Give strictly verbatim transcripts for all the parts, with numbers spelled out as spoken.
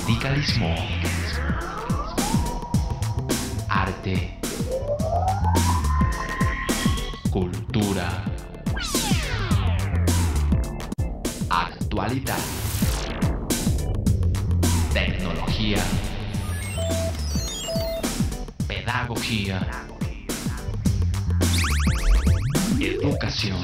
Sindicalismo, arte, cultura, actualidad, tecnología, pedagogía, educación.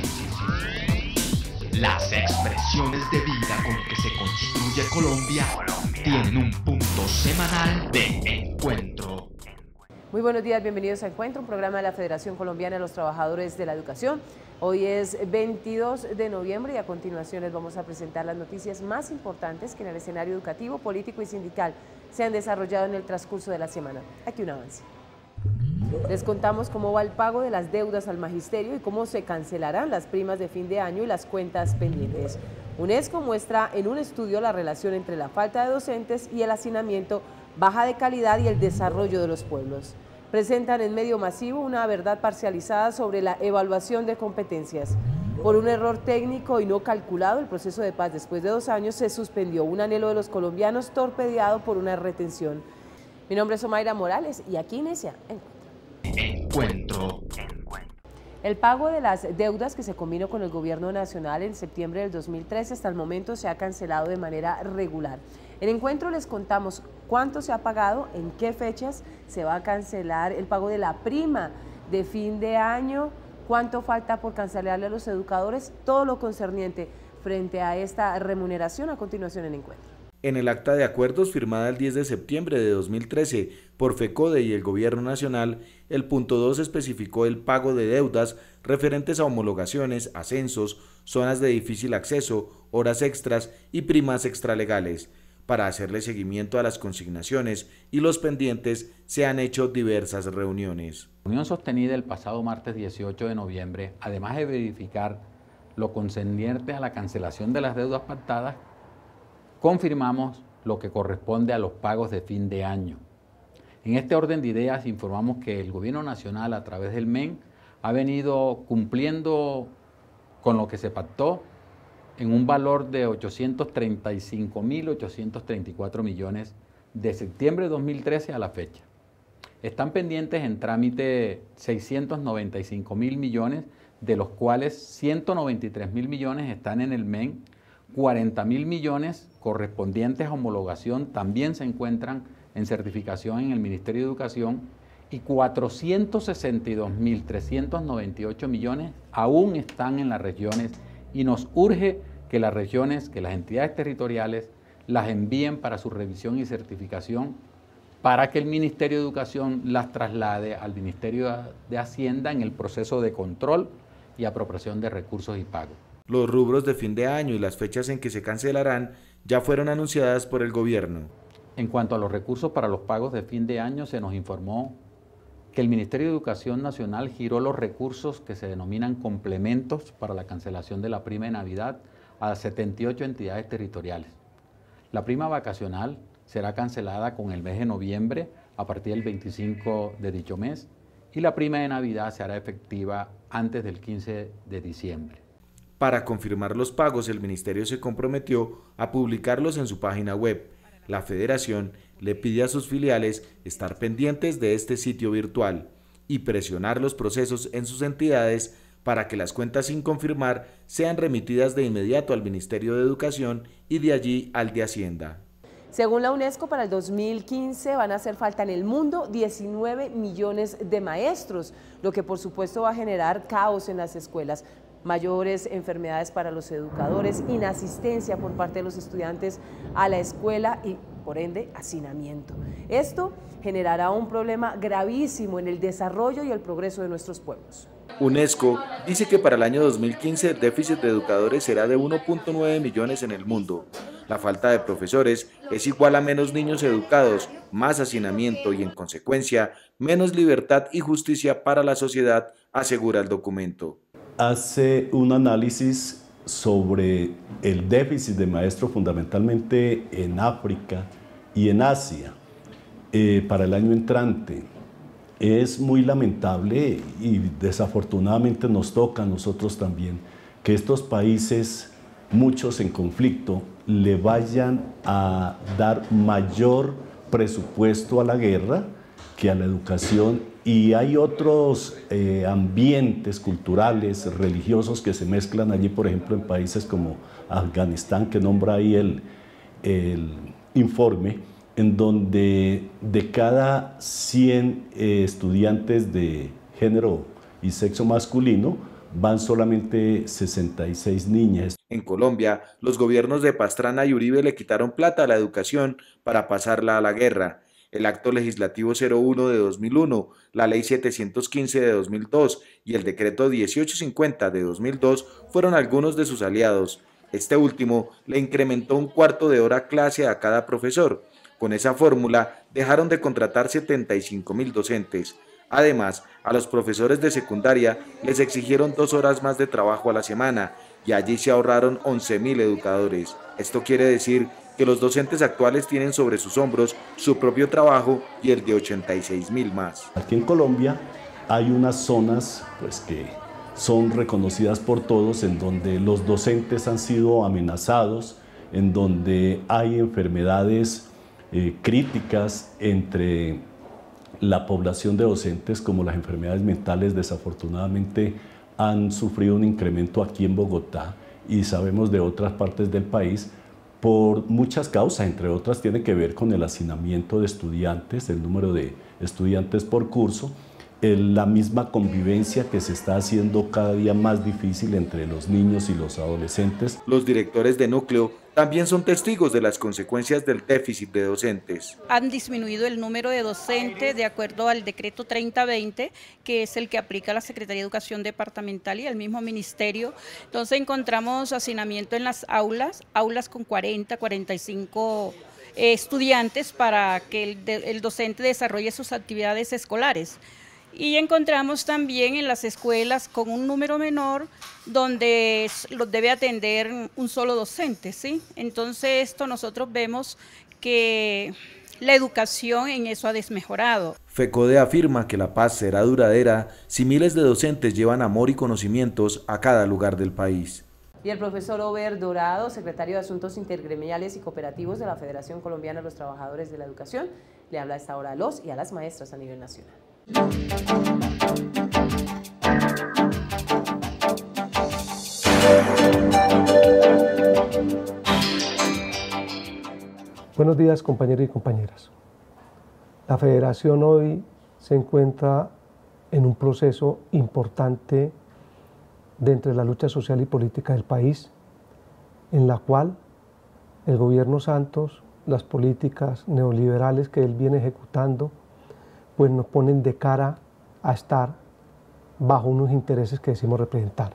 Las expresiones de vida con que se construye Colombia tienen un punto semanal de encuentro. Muy buenos días, bienvenidos a Encuentro, un programa de la Federación Colombiana de los Trabajadores de la Educación. Hoy es veintidós de noviembre y a continuación les vamos a presentar las noticias más importantes que en el escenario educativo, político y sindical se han desarrollado en el transcurso de la semana. Aquí un avance. Les contamos cómo va el pago de las deudas al magisterio y cómo se cancelarán las primas de fin de año y las cuentas pendientes. UNESCO muestra en un estudio la relación entre la falta de docentes y el hacinamiento, baja de calidad y el desarrollo de los pueblos. Presentan en medio masivo una verdad parcializada sobre la evaluación de competencias. Por un error técnico y no calculado, el proceso de paz después de dos años se suspendió, un anhelo de los colombianos torpedeado por una retención. Mi nombre es Omaira Morales y aquí inicia Encuentro. El pago de las deudas que se combinó con el gobierno nacional en septiembre del dos mil trece hasta el momento se ha cancelado de manera regular. En Encuentro les contamos cuánto se ha pagado, en qué fechas se va a cancelar el pago de la prima de fin de año, cuánto falta por cancelarle a los educadores, todo lo concerniente frente a esta remuneración a continuación en Encuentro. En el acta de acuerdos firmada el diez de septiembre de dos mil trece por FECODE y el Gobierno Nacional, el punto dos especificó el pago de deudas referentes a homologaciones, ascensos, zonas de difícil acceso, horas extras y primas extralegales. Para hacerle seguimiento a las consignaciones y los pendientes se han hecho diversas reuniones. La reunión sostenida el pasado martes dieciocho de noviembre, además de verificar lo concerniente a la cancelación de las deudas pactadas, confirmamos lo que corresponde a los pagos de fin de año. En este orden de ideas informamos que el Gobierno Nacional a través del M E N ha venido cumpliendo con lo que se pactó en un valor de ochocientos treinta y cinco mil ochocientos treinta y cuatro millones de septiembre de dos mil trece a la fecha. Están pendientes en trámite seiscientos noventa y cinco mil millones, de los cuales ciento noventa y tres mil millones están en el M E N, cuarenta mil millones correspondientes a homologación también se encuentran en certificación en el Ministerio de Educación y cuatrocientos sesenta y dos mil trescientos noventa y ocho millones aún están en las regiones y nos urge que las regiones, que las entidades territoriales las envíen para su revisión y certificación para que el Ministerio de Educación las traslade al Ministerio de Hacienda en el proceso de control y apropiación de recursos y pago. Los rubros de fin de año y las fechas en que se cancelarán ya fueron anunciadas por el gobierno. En cuanto a los recursos para los pagos de fin de año, se nos informó que el Ministerio de Educación Nacional giró los recursos que se denominan complementos para la cancelación de la prima de Navidad a setenta y ocho entidades territoriales. La prima vacacional será cancelada con el mes de noviembre a partir del veinticinco de dicho mes y la prima de Navidad se hará efectiva antes del quince de diciembre. Para confirmar los pagos, el Ministerio se comprometió a publicarlos en su página web. La Federación le pide a sus filiales estar pendientes de este sitio virtual y presionar los procesos en sus entidades para que las cuentas sin confirmar sean remitidas de inmediato al Ministerio de Educación y de allí al de Hacienda. Según la UNESCO, para el dos mil quince van a hacer falta en el mundo diecinueve millones de maestros, lo que por supuesto va a generar caos en las escuelas. Mayores enfermedades para los educadores, inasistencia por parte de los estudiantes a la escuela y, por ende, hacinamiento. Esto generará un problema gravísimo en el desarrollo y el progreso de nuestros pueblos. UNESCO dice que para el año dos mil quince el déficit de educadores será de uno punto nueve millones en el mundo. La falta de profesores es igual a menos niños educados, más hacinamiento y, en consecuencia, menos libertad y justicia para la sociedad, asegura el documento. Hace un análisis sobre el déficit de maestros fundamentalmente en África y en Asia eh, para el año entrante. Es muy lamentable y desafortunadamente nos toca a nosotros también que estos países, muchos en conflicto, le vayan a dar mayor presupuesto a la guerra que a la educación, y hay otros eh, ambientes culturales, religiosos que se mezclan allí, por ejemplo en países como Afganistán, que nombra ahí el, el informe, en donde de cada cien eh, estudiantes de género y sexo masculino van solamente sesenta y seis niñas. En Colombia, los gobiernos de Pastrana y Uribe le quitaron plata a la educación para pasarla a la guerra. El Acto Legislativo cero uno de dos mil uno, la Ley setecientos quince de dos mil dos y el Decreto dieciocho cincuenta de dos mil dos fueron algunos de sus aliados. Este último le incrementó un cuarto de hora clase a cada profesor. Con esa fórmula dejaron de contratar setenta y cinco mil docentes. Además, a los profesores de secundaria les exigieron dos horas más de trabajo a la semana y allí se ahorraron once mil educadores. Esto quiere decir que los docentes actuales tienen sobre sus hombros su propio trabajo y el de ochenta y seis mil más. Aquí en Colombia hay unas zonas pues, que son reconocidas por todos, en donde los docentes han sido amenazados, en donde hay enfermedades eh, críticas entre la población de docentes, como las enfermedades mentales. Desafortunadamente han sufrido un incremento aquí en Bogotá y sabemos de otras partes del país por muchas causas, entre otras tiene que ver con el hacinamiento de estudiantes, el número de estudiantes por curso, el, la misma convivencia que se está haciendo cada día más difícil entre los niños y los adolescentes. Los directores de núcleo también son testigos de las consecuencias del déficit de docentes. Han disminuido el número de docentes de acuerdo al decreto treinta veinte, que es el que aplica la Secretaría de Educación Departamental y el mismo ministerio. Entonces encontramos hacinamiento en las aulas, aulas con cuarenta, cuarenta y cinco eh, estudiantes para que el, de, el docente desarrolle sus actividades escolares. Y encontramos también en las escuelas con un número menor donde los debe atender un solo docente, ¿sí? Entonces esto nosotros vemos que la educación en eso ha desmejorado. FECODE afirma que la paz será duradera si miles de docentes llevan amor y conocimientos a cada lugar del país. Y el profesor Ober Dorado, secretario de Asuntos Intergremiales y Cooperativos de la Federación Colombiana de los Trabajadores de la Educación, le habla a esta hora a los y a las maestras a nivel nacional. Buenos días, compañeros y compañeras. La Federación hoy se encuentra en un proceso importante dentro de la lucha social y política del país, en la cual el gobierno Santos, las políticas neoliberales que él viene ejecutando, pues nos ponen de cara a estar bajo unos intereses que decimos representar.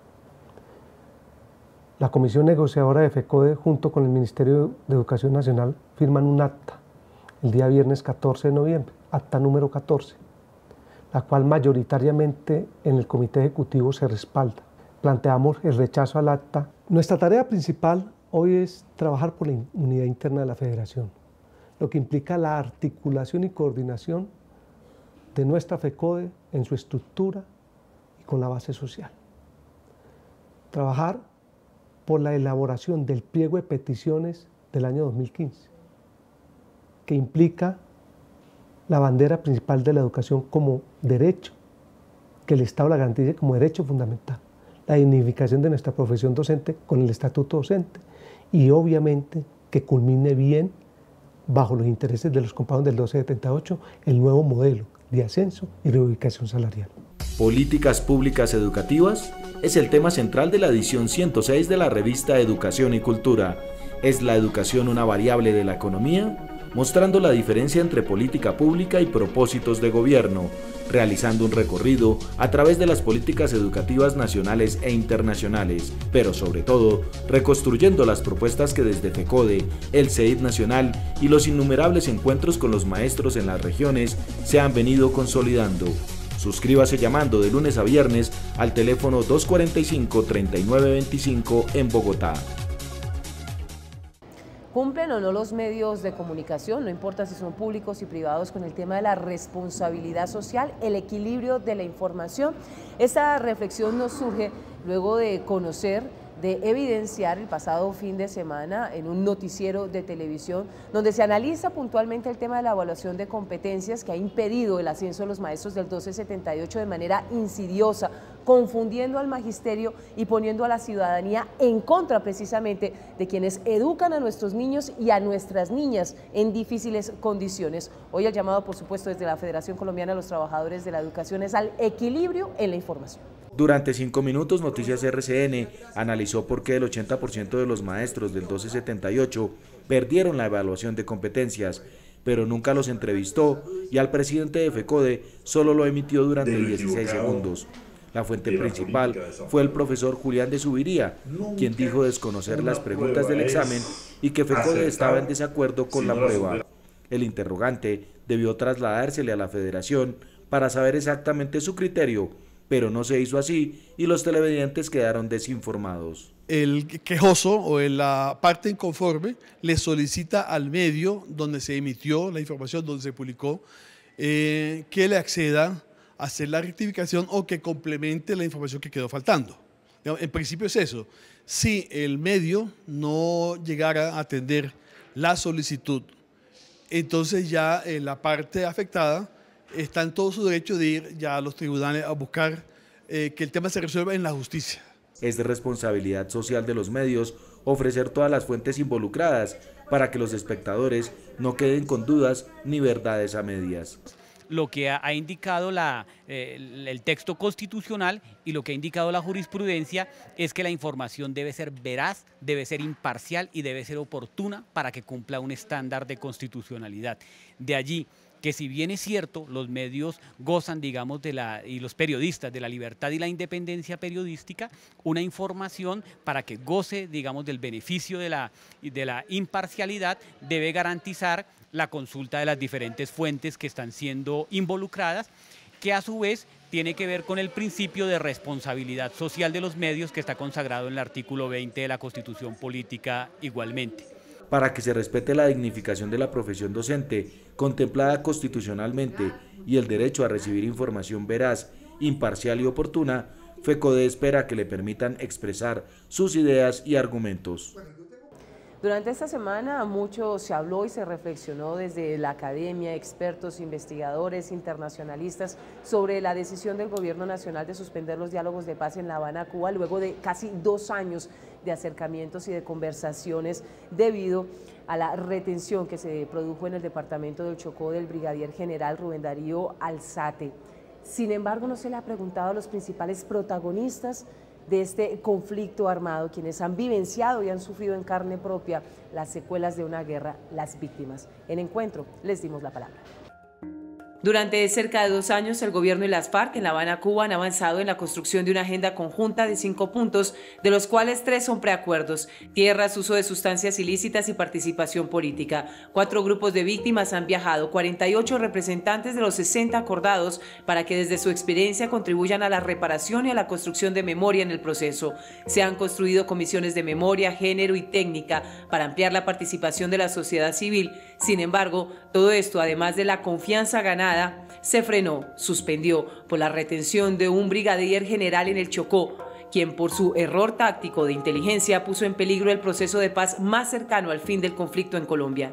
La Comisión Negociadora de FECODE junto con el Ministerio de Educación Nacional firman un acta el día viernes catorce de noviembre, acta número catorce, la cual mayoritariamente en el Comité Ejecutivo se respalda. Planteamos el rechazo al acta. Nuestra tarea principal hoy es trabajar por la unidad interna de la Federación, lo que implica la articulación y coordinación de nuestra FECODE en su estructura y con la base social. Trabajar por la elaboración del pliego de peticiones del año dos mil quince, que implica la bandera principal de la educación como derecho, que el Estado la garantice como derecho fundamental, la dignificación de nuestra profesión docente con el estatuto docente y obviamente que culmine bien bajo los intereses de los compañeros del doce setenta y ocho el nuevo modelo de ascenso y reubicación salarial. ¿Políticas públicas educativas? Es el tema central de la edición ciento seis de la revista Educación y Cultura. ¿Es la educación una variable de la economía? Mostrando la diferencia entre política pública y propósitos de gobierno, realizando un recorrido a través de las políticas educativas nacionales e internacionales, pero sobre todo, reconstruyendo las propuestas que desde FECODE, el C E I D Nacional y los innumerables encuentros con los maestros en las regiones se han venido consolidando. Suscríbase llamando de lunes a viernes al teléfono dos cuarenta y cinco, treinta y nueve veinticinco en Bogotá. ¿Cumplen o no los medios de comunicación, no importa si son públicos y privados, con el tema de la responsabilidad social, el equilibrio de la información? Esta reflexión nos surge luego de conocer de evidenciar el pasado fin de semana en un noticiero de televisión donde se analiza puntualmente el tema de la evaluación de competencias que ha impedido el ascenso de los maestros del doce setenta y ocho de manera insidiosa, confundiendo al magisterio y poniendo a la ciudadanía en contra precisamente de quienes educan a nuestros niños y a nuestras niñas en difíciles condiciones. Hoy el llamado, por supuesto, desde la Federación Colombiana de los Trabajadores de la Educación es al equilibrio en la información. Durante cinco minutos, Noticias R C N analizó por qué el ochenta por ciento de los maestros del doce setenta y ocho perdieron la evaluación de competencias, pero nunca los entrevistó y al presidente de FECODE solo lo emitió durante dieciséis segundos. La fuente principal fue el profesor Julián de Subiría, quien dijo desconocer las preguntas del examen y que FECODE estaba en desacuerdo con la prueba. El interrogante debió trasladársele a la federación para saber exactamente su criterio, pero no se hizo así y los televidentes quedaron desinformados. El quejoso o la parte inconforme le solicita al medio donde se emitió la información, donde se publicó, eh, que le acceda a hacer la rectificación o que complemente la información que quedó faltando. En principio es eso. Si el medio no llegara a atender la solicitud, entonces ya eh, la parte afectada está en todo su derecho de ir ya a los tribunales a buscar eh, que el tema se resuelva en la justicia. Es de responsabilidad social de los medios ofrecer todas las fuentes involucradas para que los espectadores no queden con dudas ni verdades a medias. Lo que ha indicado la, eh, el texto constitucional y lo que ha indicado la jurisprudencia es que la información debe ser veraz, debe ser imparcial y debe ser oportuna para que cumpla un estándar de constitucionalidad. De allí que si bien es cierto, los medios gozan, digamos, de la, y los periodistas de la libertad y la independencia periodística, una información para que goce, digamos, del beneficio de la, de la imparcialidad debe garantizar la consulta de las diferentes fuentes que están siendo involucradas, que a su vez tiene que ver con el principio de responsabilidad social de los medios que está consagrado en el artículo veinte de la Constitución Política igualmente. Para que se respete la dignificación de la profesión docente, contemplada constitucionalmente, y el derecho a recibir información veraz, imparcial y oportuna, FECODE espera que le permitan expresar sus ideas y argumentos. Durante esta semana mucho se habló y se reflexionó desde la academia, expertos, investigadores, internacionalistas, sobre la decisión del gobierno nacional de suspender los diálogos de paz en La Habana, Cuba, luego de casi dos años de acercamientos y de conversaciones debido a la retención que se produjo en el departamento del Chocó del brigadier general Rubén Darío Alzate. Sin embargo, no se le ha preguntado a los principales protagonistas de este conflicto armado, quienes han vivenciado y han sufrido en carne propia las secuelas de una guerra, las víctimas. En Encuentro les dimos la palabra. Durante cerca de dos años, el gobierno y las FARC en La Habana, Cuba, han avanzado en la construcción de una agenda conjunta de cinco puntos, de los cuales tres son preacuerdos: tierras, uso de sustancias ilícitas y participación política. Cuatro grupos de víctimas han viajado, cuarenta y ocho representantes de los sesenta acordados, para que desde su experiencia contribuyan a la reparación y a la construcción de memoria en el proceso. Se han construido comisiones de memoria, género y técnica para ampliar la participación de la sociedad civil. Sin embargo, todo esto, además de la confianza ganada, se frenó, suspendió por la retención de un brigadier general en el Chocó, quien por su error táctico de inteligencia puso en peligro el proceso de paz más cercano al fin del conflicto en Colombia.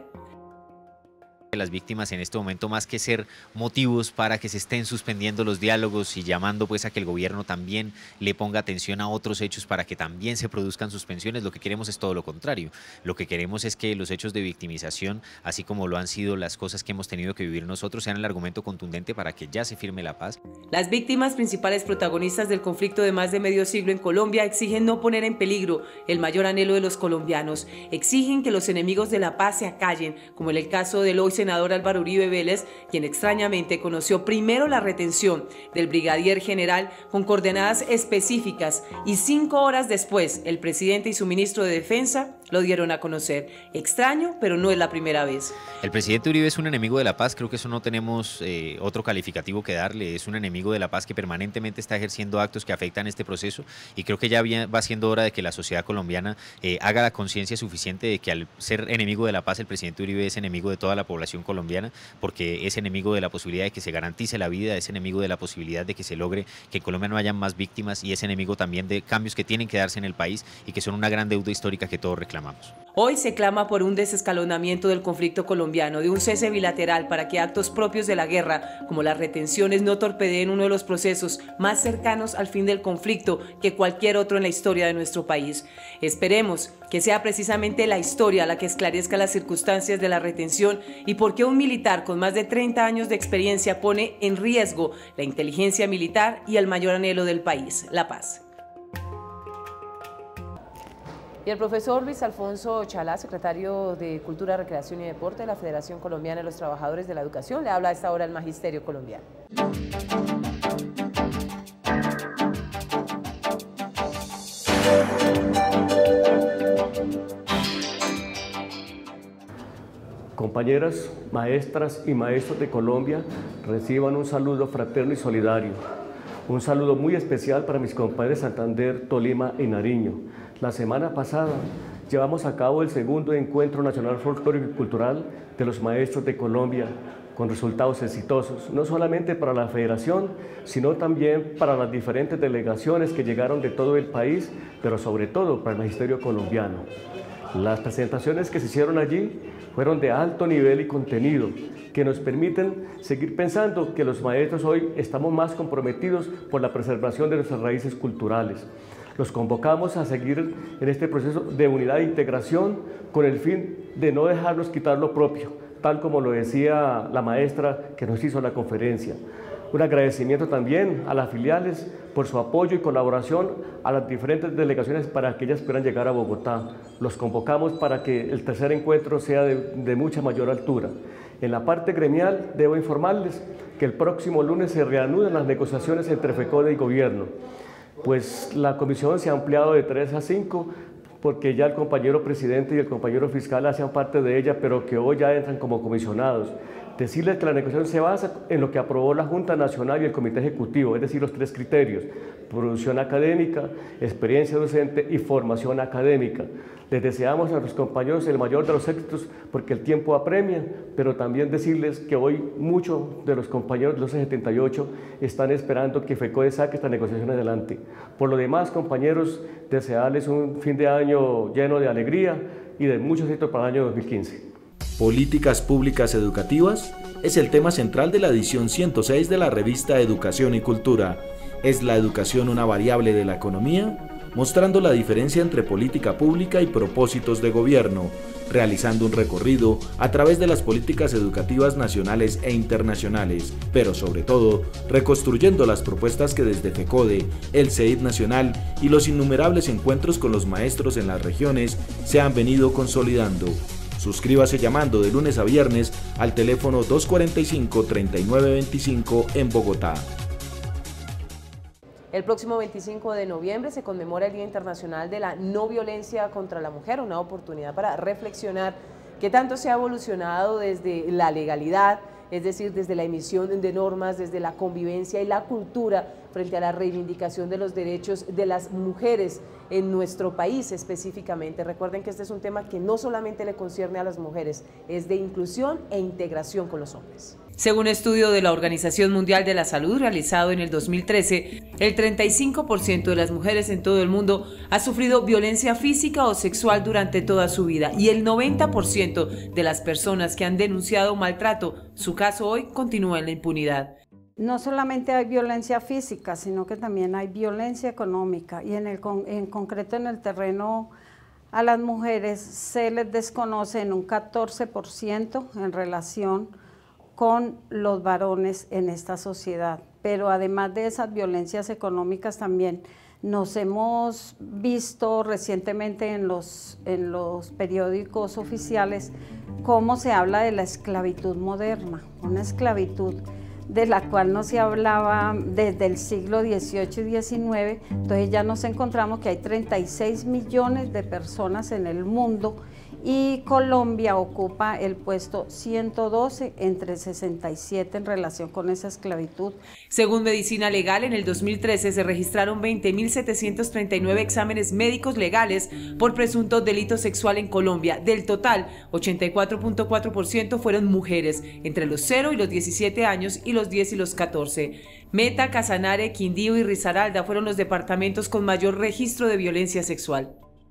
Las víctimas en este momento, más que ser motivos para que se estén suspendiendo los diálogos y llamando pues a que el gobierno también le ponga atención a otros hechos para que también se produzcan suspensiones, lo que queremos es todo lo contrario. Lo que queremos es que los hechos de victimización, así como lo han sido las cosas que hemos tenido que vivir nosotros, sean el argumento contundente para que ya se firme la paz. Las víctimas, principales protagonistas del conflicto de más de medio siglo en Colombia, exigen no poner en peligro el mayor anhelo de los colombianos. Exigen que los enemigos de la paz se acallen, como en el caso del hoy senador Álvaro Uribe Vélez, quien extrañamente conoció primero la retención del brigadier general con coordenadas específicas y cinco horas después el presidente y su ministro de Defensa lo dieron a conocer. Extraño, pero no es la primera vez. El presidente Uribe es un enemigo de la paz, creo que eso no tenemos eh, otro calificativo que darle, es un enemigo de la paz que permanentemente está ejerciendo actos que afectan este proceso y creo que ya va siendo hora de que la sociedad colombiana eh, haga la conciencia suficiente de que al ser enemigo de la paz el presidente Uribe es enemigo de toda la población colombiana porque es enemigo de la posibilidad de que se garantice la vida, es enemigo de la posibilidad de que se logre que en Colombia no haya más víctimas y es enemigo también de cambios que tienen que darse en el país y que son una gran deuda histórica que todos reclamamos. Hoy se clama por un desescalonamiento del conflicto colombiano, de un cese bilateral para que actos propios de la guerra, como las retenciones, no torpedeen uno de los procesos más cercanos al fin del conflicto que cualquier otro en la historia de nuestro país. Esperemos que sea precisamente la historia la que esclarezca las circunstancias de la retención y por qué un militar con más de treinta años de experiencia pone en riesgo la inteligencia militar y el mayor anhelo del país, la paz. Y el profesor Luis Alfonso Chalá, secretario de Cultura, Recreación y Deporte de la Federación Colombiana de los Trabajadores de la Educación, le habla a esta hora el Magisterio Colombiano. Compañeras, maestras y maestros de Colombia, reciban un saludo fraterno y solidario. Un saludo muy especial para mis compañeros de Santander, Tolima y Nariño. La semana pasada llevamos a cabo el segundo Encuentro Nacional Folclórico y Cultural de los Maestros de Colombia, con resultados exitosos, no solamente para la Federación, sino también para las diferentes delegaciones que llegaron de todo el país, pero sobre todo para el Magisterio colombiano. Las presentaciones que se hicieron allí fueron de alto nivel y contenido, que nos permiten seguir pensando que los maestros hoy estamos más comprometidos por la preservación de nuestras raíces culturales. Los convocamos a seguir en este proceso de unidad e integración con el fin de no dejarnos quitar lo propio, tal como lo decía la maestra que nos hizo la conferencia. Un agradecimiento también a las filiales por su apoyo y colaboración a las diferentes delegaciones para que ellas puedan llegar a Bogotá. Los convocamos para que el tercer encuentro sea de, de mucha mayor altura. En la parte gremial debo informarles que el próximo lunes se reanudan las negociaciones entre FECODE y gobierno, pues la comisión se ha ampliado de tres a cinco, porque ya el compañero presidente y el compañero fiscal hacían parte de ella, pero que hoy ya entran como comisionados. Decirles que la negociación se basa en lo que aprobó la Junta Nacional y el Comité Ejecutivo, es decir, los tres criterios: producción académica, experiencia docente y formación académica. Les deseamos a nuestros compañeros el mayor de los éxitos porque el tiempo apremia, pero también decirles que hoy muchos de los compañeros de los setenta y ocho están esperando que FECODE saque esta negociación adelante. Por lo demás, compañeros, desearles un fin de año lleno de alegría y de muchos éxitos para el año dos mil quince. Políticas públicas educativas es el tema central de la edición ciento seis de la revista Educación y Cultura. ¿Es la educación una variable de la economía? Mostrando la diferencia entre política pública y propósitos de gobierno, realizando un recorrido a través de las políticas educativas nacionales e internacionales, pero sobre todo, reconstruyendo las propuestas que desde FECODE, el C E I D Nacional y los innumerables encuentros con los maestros en las regiones se han venido consolidando. Suscríbase llamando de lunes a viernes al teléfono dos cuarenta y cinco, treinta y nueve veinticinco en Bogotá. El próximo veinticinco de noviembre se conmemora el Día Internacional de la No Violencia contra la Mujer, una oportunidad para reflexionar qué tanto se ha evolucionado desde la legalidad, es decir, desde la emisión de normas, desde la convivencia y la cultura frente a la reivindicación de los derechos de las mujeres en nuestro país específicamente. Recuerden que este es un tema que no solamente le concierne a las mujeres, es de inclusión e integración con los hombres. Según un estudio de la Organización Mundial de la Salud realizado en el dos mil trece, el treinta y cinco por ciento de las mujeres en todo el mundo ha sufrido violencia física o sexual durante toda su vida y el noventa por ciento de las personas que han denunciado maltrato, su caso hoy continúa en la impunidad. No solamente hay violencia física, sino que también hay violencia económica y en, el, en concreto en el terreno a las mujeres se les desconoce en un catorce por ciento en relación con los varones en esta sociedad. Pero además de esas violencias económicas también nos hemos visto recientemente en los, en los periódicos oficiales cómo se habla de la esclavitud moderna, una esclavitud de la cual no se hablaba desde el siglo dieciocho y diecinueve, entonces ya nos encontramos que hay treinta y seis millones de personas en el mundo y Colombia ocupa el puesto ciento doce entre sesenta y siete en relación con esa esclavitud. Según Medicina Legal, en el dos mil trece se registraron veinte mil setecientos treinta y nueve exámenes médicos legales por presunto delito sexual en Colombia. Del total, ochenta y cuatro punto cuatro por ciento fueron mujeres, entre los cero y los diecisiete años y los diez y los catorce. Meta, Casanare, Quindío y Risaralda fueron los departamentos con mayor registro de violencia sexual.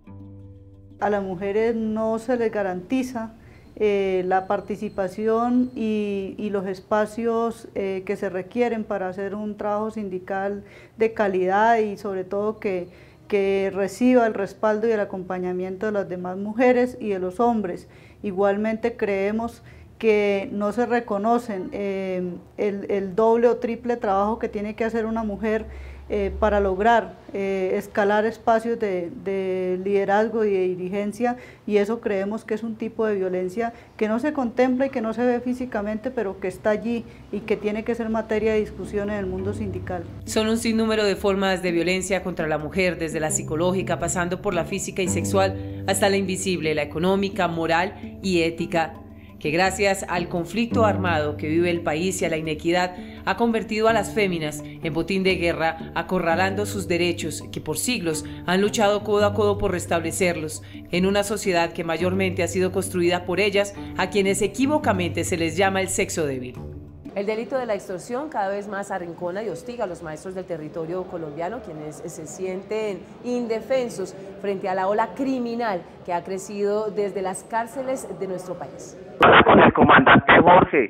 A las mujeres no se les garantiza eh, la participación y, y los espacios eh, que se requieren para hacer un trabajo sindical de calidad y sobre todo que, que reciba el respaldo y el acompañamiento de las demás mujeres y de los hombres. Igualmente creemos que no se reconocen eh, el, el doble o triple trabajo que tiene que hacer una mujer Eh, para lograr eh, escalar espacios de, de liderazgo y de dirigencia, y eso creemos que es un tipo de violencia que no se contempla y que no se ve físicamente, pero que está allí y que tiene que ser materia de discusión en el mundo sindical. Son un sinnúmero de formas de violencia contra la mujer, desde la psicológica, pasando por la física y sexual, hasta la invisible, la económica, moral y ética, que gracias al conflicto armado que vive el país y a la inequidad ha convertido a las féminas en botín de guerra, acorralando sus derechos que por siglos han luchado codo a codo por restablecerlos, en una sociedad que mayormente ha sido construida por ellas, a quienes equívocamente se les llama el sexo débil. El delito de la extorsión cada vez más arrincona y hostiga a los maestros del territorio colombiano, quienes se sienten indefensos frente a la ola criminal que ha crecido desde las cárceles de nuestro país. Con el comandante Jorge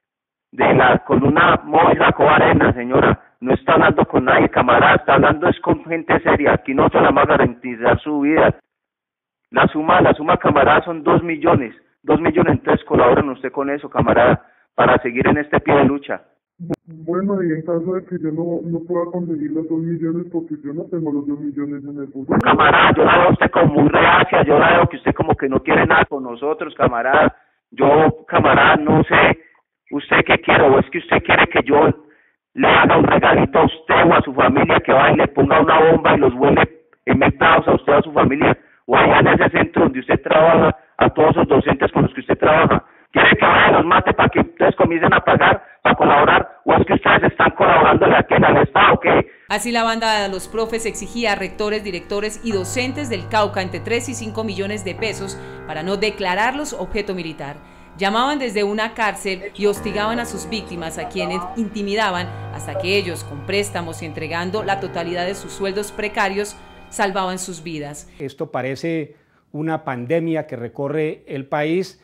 de la columna Móvil Arena, señora, no está hablando con nadie, camarada, está hablando es con gente seria, aquí no se la va a garantizar su vida. La suma, la suma, camarada, son dos millones, dos millones, entonces colaboran usted con eso, camarada, para seguir en este pie de lucha. Bueno, y en caso de que yo no, no pueda conseguir los dos millones, porque yo no tengo los dos millones en el bolsillo. Camarada, yo la veo a usted como muy reacia, yo la veo que usted como que no quiere nada con nosotros, camarada. Yo, camarada, no sé usted qué quiere, o es que usted quiere que yo le haga un regalito a usted o a su familia, que vaya y le ponga una bomba y los vuele enmetados a usted o a su familia, o allá en ese centro donde usted trabaja, a todos esos docentes con los que usted trabaja. ¿Quiere que vaya y los mate para que ustedes comiencen a pagar, para colaborar, o es que ustedes están colaborando aquí en el Estado o qué? Así la banda de los profes exigía a rectores, directores y docentes del Cauca entre tres y cinco millones de pesos para no declararlos objeto militar. Llamaban desde una cárcel y hostigaban a sus víctimas, a quienes intimidaban hasta que ellos, con préstamos y entregando la totalidad de sus sueldos precarios, salvaban sus vidas. Esto parece una pandemia que recorre el país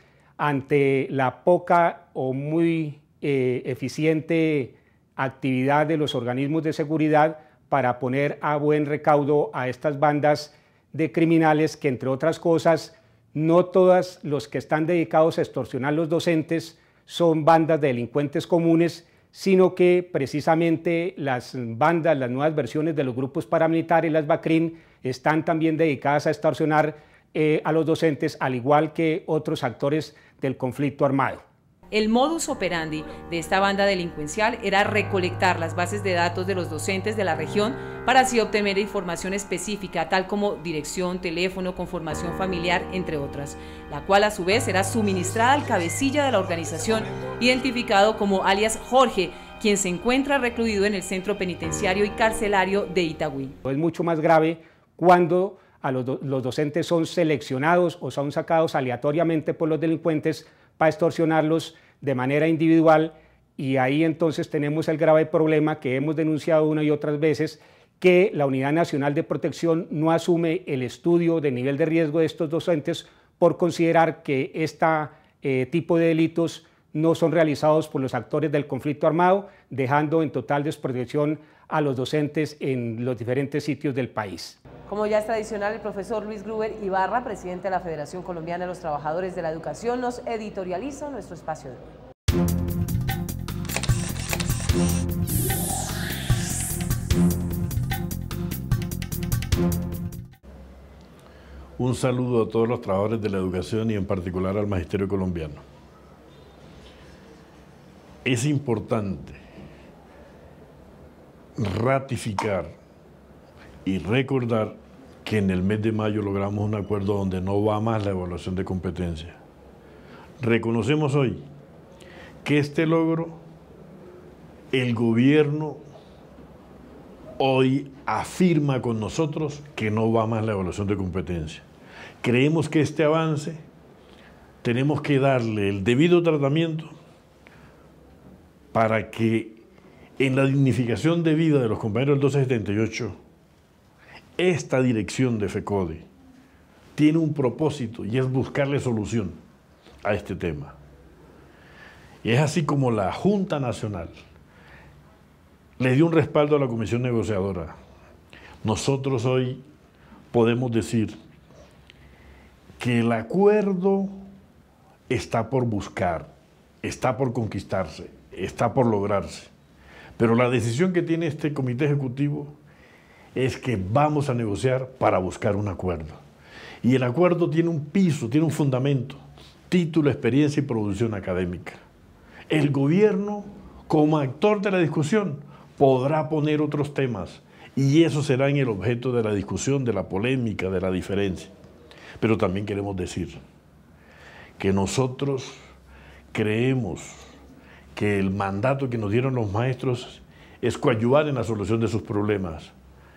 ante la poca o muy eh, eficiente actividad de los organismos de seguridad para poner a buen recaudo a estas bandas de criminales que, entre otras cosas, no todos los que están dedicados a extorsionar a los docentes son bandas de delincuentes comunes, sino que precisamente las bandas, las nuevas versiones de los grupos paramilitares, las BACRIM, están también dedicadas a extorsionar eh, a los docentes, al igual que otros actores del conflicto armado. El modus operandi de esta banda delincuencial era recolectar las bases de datos de los docentes de la región para así obtener información específica, tal como dirección, teléfono, conformación familiar, entre otras, la cual a su vez era suministrada al cabecilla de la organización, identificado como alias Jorge, quien se encuentra recluido en el centro penitenciario y carcelario de Itagüí. Es mucho más grave cuando a los, do los docentes son seleccionados o son sacados aleatoriamente por los delincuentes para extorsionarlos de manera individual, y ahí entonces tenemos el grave problema que hemos denunciado una y otras veces, que la Unidad Nacional de Protección no asume el estudio de nivel de riesgo de estos docentes por considerar que este eh, tipo de delitos no son realizados por los actores del conflicto armado, dejando en total desprotección a los docentes en los diferentes sitios del país. Como ya es tradicional, el profesor Luis Gruber Ibarra, presidente de la Federación Colombiana de los Trabajadores de la Educación, nos editorializa nuestro espacio de hoy. Un saludo a todos los trabajadores de la educación y en particular al magisterio colombiano. Es importante ratificar y recordar que en el mes de mayo logramos un acuerdo donde no va más la evaluación de competencia. Reconocemos hoy que este logro, el gobierno hoy afirma con nosotros que no va más la evaluación de competencia. Creemos que este avance tenemos que darle el debido tratamiento para que en la dignificación de vida de los compañeros del doce setenta y ocho, esta dirección de FECODE tiene un propósito y es buscarle solución a este tema. Y es así como la Junta Nacional le dio un respaldo a la Comisión Negociadora. Nosotros hoy podemos decir que el acuerdo está por buscar, está por conquistarse, está por lograrse. Pero la decisión que tiene este comité ejecutivo es que vamos a negociar para buscar un acuerdo. Y el acuerdo tiene un piso, tiene un fundamento, título, experiencia y producción académica. El gobierno, como actor de la discusión, podrá poner otros temas y eso será en el objeto de la discusión, de la polémica, de la diferencia. Pero también queremos decir que nosotros creemos que el mandato que nos dieron los maestros es coadyuvar en la solución de sus problemas.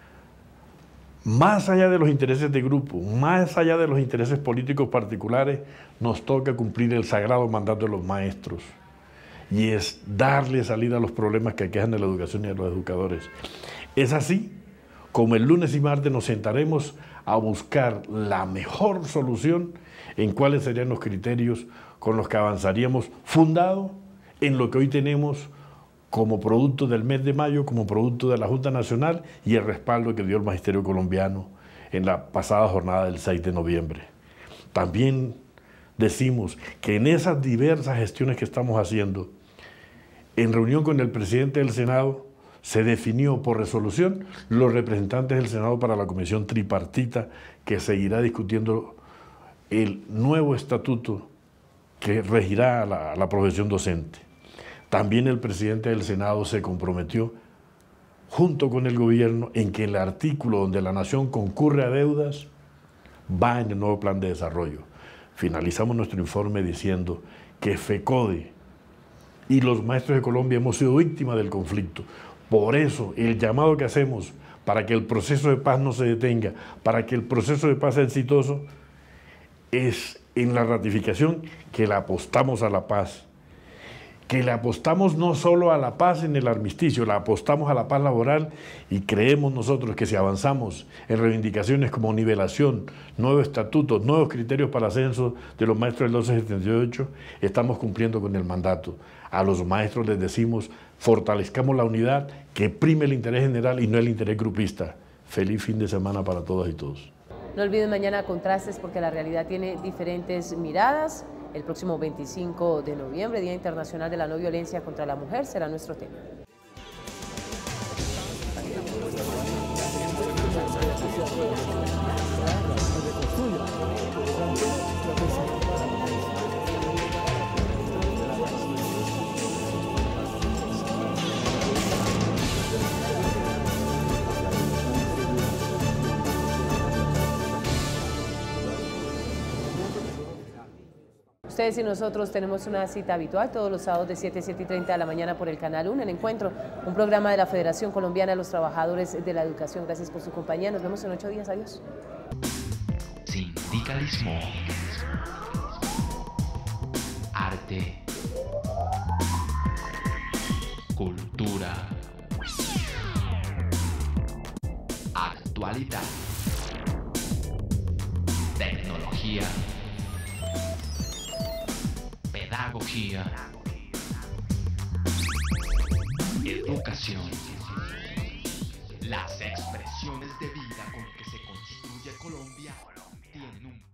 Más allá de los intereses de grupo, más allá de los intereses políticos particulares, nos toca cumplir el sagrado mandato de los maestros y es darle salida a los problemas que aquejan a la educación y a los educadores. Es así como el lunes y martes nos sentaremos a buscar la mejor solución en cuáles serían los criterios con los que avanzaríamos, fundado en lo que hoy tenemos como producto del mes de mayo, como producto de la Junta Nacional y el respaldo que dio el Magisterio Colombiano en la pasada jornada del seis de noviembre. También decimos que en esas diversas gestiones que estamos haciendo, en reunión con el presidente del Senado, se definió por resolución los representantes del Senado para la comisión tripartita que seguirá discutiendo el nuevo estatuto que regirá a la, a la profesión docente. También el presidente del Senado se comprometió, junto con el gobierno, en que el artículo donde la nación concurre a deudas va en el nuevo plan de desarrollo. Finalizamos nuestro informe diciendo que FECODE y los maestros de Colombia hemos sido víctimas del conflicto. Por eso, el llamado que hacemos para que el proceso de paz no se detenga, para que el proceso de paz sea exitoso, es en la ratificación que le apostamos a la paz, que le apostamos no solo a la paz en el armisticio, le apostamos a la paz laboral y creemos nosotros que si avanzamos en reivindicaciones como nivelación, nuevos estatutos, nuevos criterios para ascenso de los maestros del doce setenta y ocho, estamos cumpliendo con el mandato. A los maestros les decimos, fortalezcamos la unidad, que prime el interés general y no el interés grupista. Feliz fin de semana para todas y todos. No olviden mañana contrastes porque la realidad tiene diferentes miradas. El próximo veinticinco de noviembre, Día Internacional de la No Violencia contra la Mujer, será nuestro tema. Ustedes y nosotros tenemos una cita habitual todos los sábados de siete a siete y treinta de la mañana por el Canal uno, El Encuentro, un programa de la Federación Colombiana de los Trabajadores de la Educación. Gracias por su compañía. Nos vemos en ocho días. Adiós. Sindicalismo. Arte. Cultura. Actualidad. Tecnología. Pedagogía, educación, las expresiones de vida con que se construye Colombia tienen un